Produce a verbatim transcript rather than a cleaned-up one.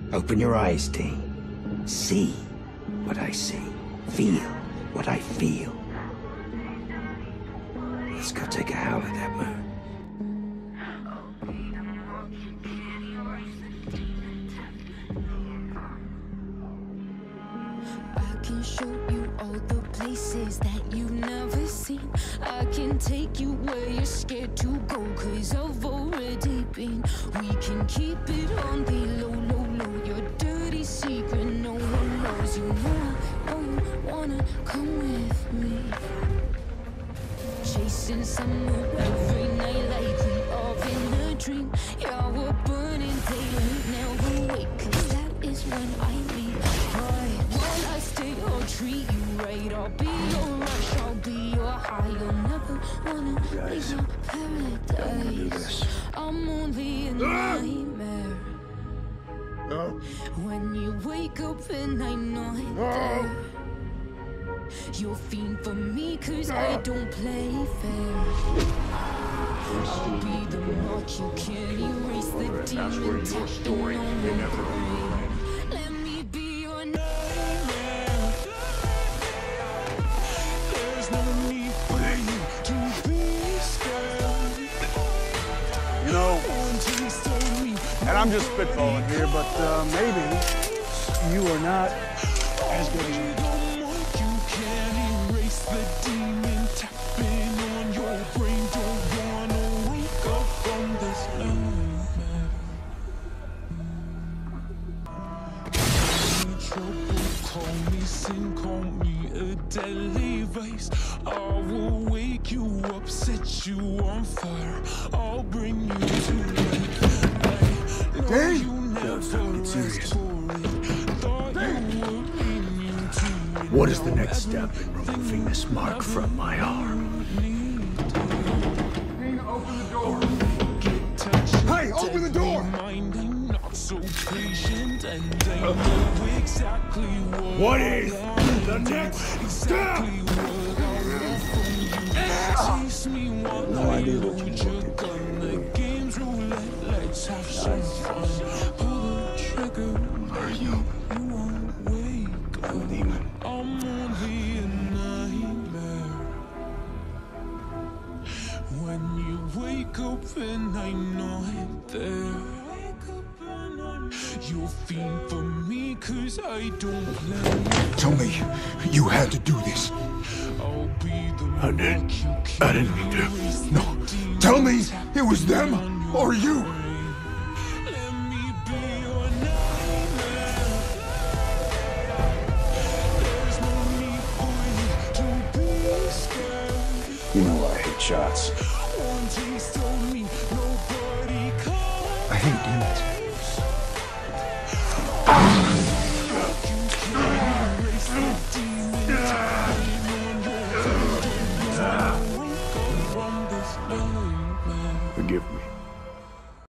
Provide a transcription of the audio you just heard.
Open your eyes, Dean. See what I see. Feel what I feel. Let's go take a howl at that moon. I can show you all the places that you've never seen. I can take you where you're scared to go, cause I've already been. We can keep it on the low, low, low. Your dirty secret no one knows. You know I know you wanna come with me. Chasing summer every night like we are in a dream. Yeah, we're burning daylight, never wake, cause that is when I leave. Right, while I stay, I'll treat you right. I'll be your rush, I'll be your high. You'll never wanna leave my paradise. I'm only a nightmare. No. When you wake up and I'm not there, you'll fiend for me cause I don't play fair. I'll be the mark you can't erase, the demon tapping on your brain. Let me be your nightmare. There's no need for you to be scared. You know, and I'm just spitballing here, but uh, maybe you are not as good as you. The demon tapping on your brain. Don't wanna wake up from this nightmare. Trouble, call me sin, call me a deadly vice. I will wake you up, set you on fire. I'll bring you to life. Hey! No, stop, get serious. What is the next step in removing this mark from my arm? Dean, open the door. Hey, open the door! What is the next step? No idea what you looked at. Are you? I'm Deanmon. I'm only a nightmare. When you wake up and I'm not there, you'll fiend for me cause I don't play. Tell me you had to do this. I'll be the I did. I didn't mean to. No. Tell me it was them or you. You know I hate shots. I hate demons. Forgive me.